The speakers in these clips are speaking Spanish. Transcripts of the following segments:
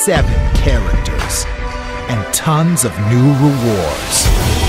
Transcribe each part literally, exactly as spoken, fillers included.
seven characters and tons of new rewards.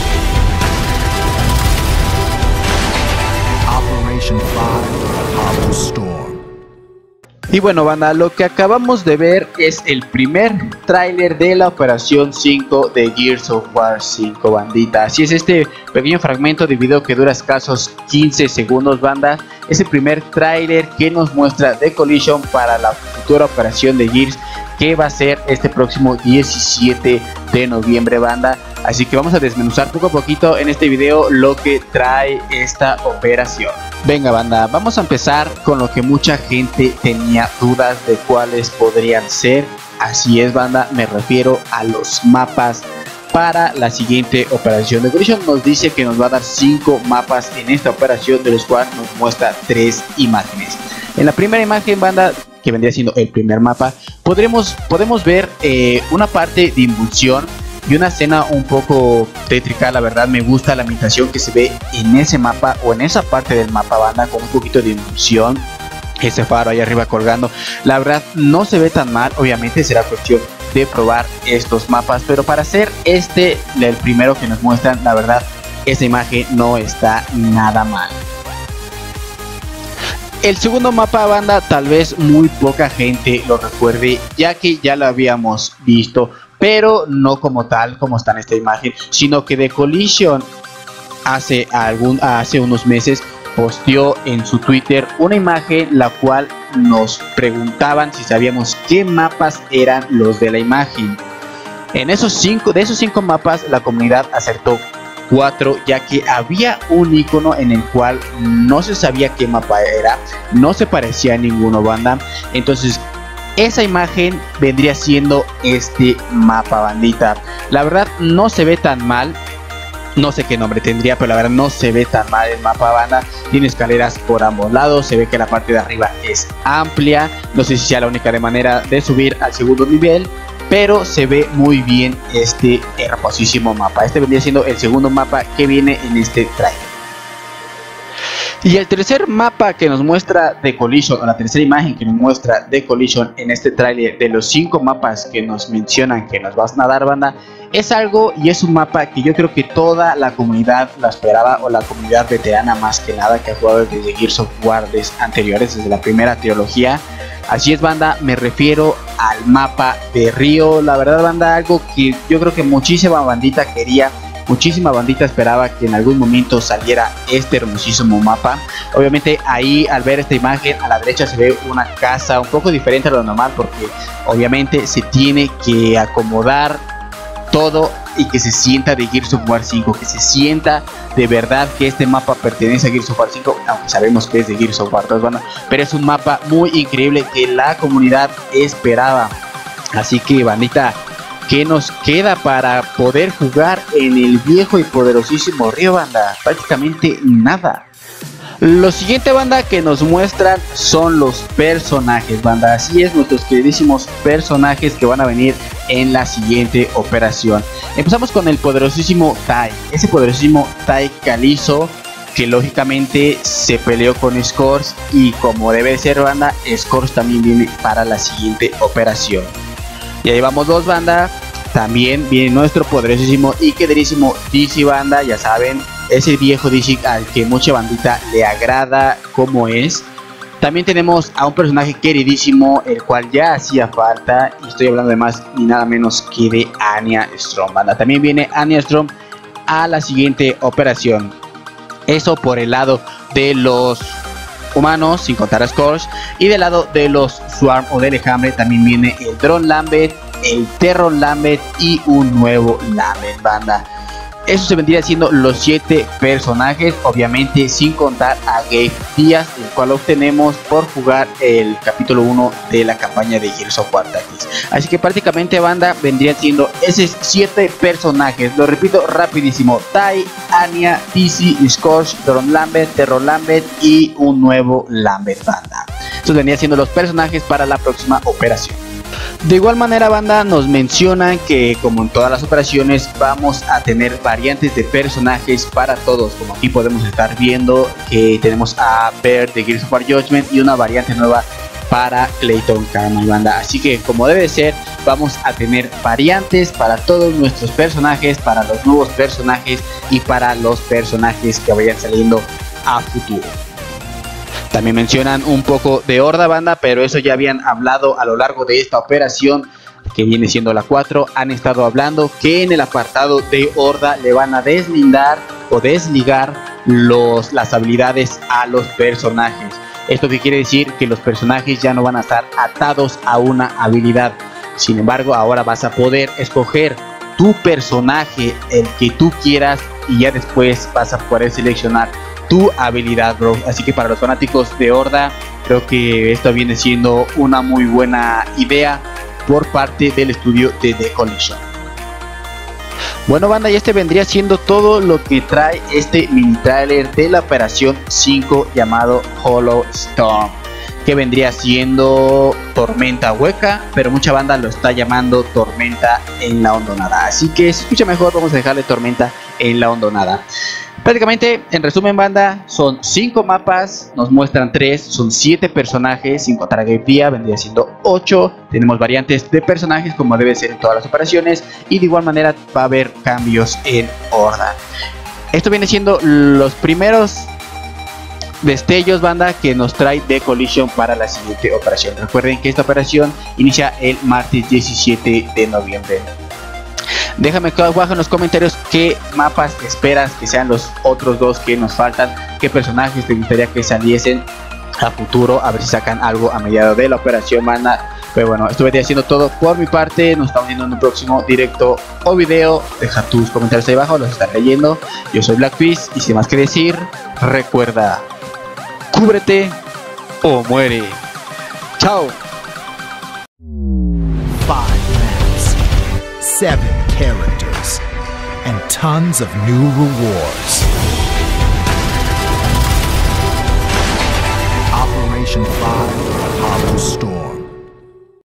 Operation five, Apollo Storm. Y bueno, banda, lo que acabamos de ver es el primer tráiler de la Operación cinco de Gears of War cinco, bandita. Así es, este pequeño fragmento de video que dura escasos quince segundos, banda, es el primer tráiler que nos muestra The Collision para la futura operación de Gears, que va a ser este próximo diecisiete de noviembre, banda. Así que vamos a desmenuzar poco a poquito en este video lo que trae esta operación. Venga, banda, vamos a empezar con lo que mucha gente tenía dudas de cuáles podrían ser. Así es, banda, me refiero a los mapas para la siguiente operación. The Collision nos dice que nos va a dar cinco mapas en esta operación, de los cuales nos muestra tres imágenes. En la primera imagen, banda, que vendría siendo el primer mapa, podremos, podemos ver eh, una parte de invulsión y una escena un poco tétrica. La verdad me gusta la ambientación que se ve en ese mapa o en esa parte del mapa, banda, con un poquito de invulsión, ese faro ahí arriba colgando. La verdad no se ve tan mal, obviamente será cuestión de probar estos mapas, pero para hacer este, el primero que nos muestran, la verdad esta imagen no está nada mal. El segundo mapa, banda, tal vez muy poca gente lo recuerde, ya que ya lo habíamos visto, pero no como tal como está en esta imagen, sino que The Collision hace, algún, hace unos meses posteó en su Twitter una imagen la cual nos preguntaban si sabíamos qué mapas eran los de la imagen. En esos cinco, de esos cinco mapas, la comunidad acertó cuatro, ya que había un icono en el cual no se sabía qué mapa era, no se parecía a ninguno, banda. Entonces esa imagen vendría siendo este mapa, bandita. La verdad no se ve tan mal, no sé qué nombre tendría, pero la verdad no se ve tan mal el mapa, banda. Tiene escaleras por ambos lados, se ve que la parte de arriba es amplia, no sé si sea la única de manera de subir al segundo nivel, pero se ve muy bien este hermosísimo mapa. Este vendría siendo el segundo mapa que viene en este trailer. Y el tercer mapa que nos muestra The Collision, o la tercera imagen que nos muestra The Collision en este tráiler, de los cinco mapas que nos mencionan que nos van a dar, banda, es algo y es un mapa que yo creo que toda la comunidad la esperaba, o la comunidad veterana más que nada, que ha jugado desde Gears of War anteriores, desde la primera trilogía. Así es, banda, me refiero al mapa de Río. La verdad, banda, algo que yo creo que muchísima bandita quería, muchísima bandita esperaba que en algún momento saliera este hermosísimo mapa. Obviamente ahí, al ver esta imagen, a la derecha se ve una casa un poco diferente a lo normal, porque obviamente se tiene que acomodar todo y que se sienta de Gears of War cinco, que se sienta de verdad que este mapa pertenece a Gears of War cinco, aunque sabemos que es de Gears of War dos, banda, pero es un mapa muy increíble que la comunidad esperaba. Así que, bandita, ¿qué nos queda para poder jugar en el viejo y poderosísimo Río, banda? Prácticamente nada. Lo siguiente, banda, que nos muestran son los personajes, banda. Así es, nuestros queridísimos personajes que van a venir en la siguiente operación. Empezamos con el poderosísimo Tai, ese poderosísimo Tai Calizo, que lógicamente se peleó con Scorch, y como debe ser, banda, Scorch también viene para la siguiente operación. Y ahí vamos dos, banda. También viene nuestro poderosísimo y queridísimo D C, banda, ya saben, ese viejo D C al que mucha bandita le agrada como es. También tenemos a un personaje queridísimo, el cual ya hacía falta, y estoy hablando de más ni nada menos que de Anya Storm, banda. También viene Anya Storm a la siguiente operación. Eso por el lado de los humanos, sin contar a Scorch. Y del lado de los Swarm o del enjambre también viene el Drone Lambert, el Terron Lambert y un nuevo Lambert, banda. Eso se vendría siendo los siete personajes, obviamente sin contar a Gabe Díaz, el cual obtenemos por jugar el capítulo uno de la campaña de Gears of War Tactics. Así que prácticamente, banda, vendrían siendo esos siete personajes. Lo repito rapidísimo: Tai, Anya, D C, Scorch, Drone Lambert, Terron Lambert y un nuevo Lambert, banda. Estos vendrían siendo los personajes para la próxima operación. De igual manera, banda, nos mencionan que, como en todas las operaciones, vamos a tener variantes de personajes para todos. Como aquí podemos estar viendo que tenemos a Baird de Gears of War Judgment y una variante nueva para Clayton Karma y banda. Así que como debe ser, vamos a tener variantes para todos nuestros personajes, para los nuevos personajes y para los personajes que vayan saliendo a futuro. También mencionan un poco de horda, banda, pero eso ya habían hablado a lo largo de esta operación que viene siendo la cuatro. Han estado hablando que en el apartado de horda le van a deslindar o desligar los, las habilidades a los personajes. Esto que quiere decir que los personajes ya no van a estar atados a una habilidad. Sin embargo, ahora vas a poder escoger tu personaje, el que tú quieras, y ya después vas a poder seleccionar tu habilidad, bro. Así que para los fanáticos de horda, creo que esto viene siendo una muy buena idea por parte del estudio de The Collision. Bueno, banda, y este vendría siendo todo lo que trae este mini trailer de la operación cinco llamado Hollow Storm, que vendría siendo tormenta hueca, pero mucha banda lo está llamando tormenta en la hondonada. Así que si escucha mejor, vamos a dejarle tormenta en la hondonada. Prácticamente, en resumen, banda, son cinco mapas, nos muestran tres, son siete personajes, sin contar a Gabe Día, vendría siendo ocho. Tenemos variantes de personajes como debe ser en todas las operaciones, y de igual manera va a haber cambios en horda. Esto viene siendo los primeros destellos, banda, que nos trae The Collision para la siguiente operación. Recuerden que esta operación inicia el martes diecisiete de noviembre. Déjame acá abajo en los comentarios qué mapas esperas que sean los otros dos que nos faltan, qué personajes te gustaría que saliesen a futuro, a ver si sacan algo a mediados de la operación, banda. Pero bueno, estuve haciendo todo por mi parte. Nos estamos viendo en un próximo directo o video. Deja tus comentarios ahí abajo, los estaré leyendo. Yo soy Blackfish y sin más que decir, recuerda, cúbrete o muere. Chao. Five maps, seven characters, and tons of new rewards.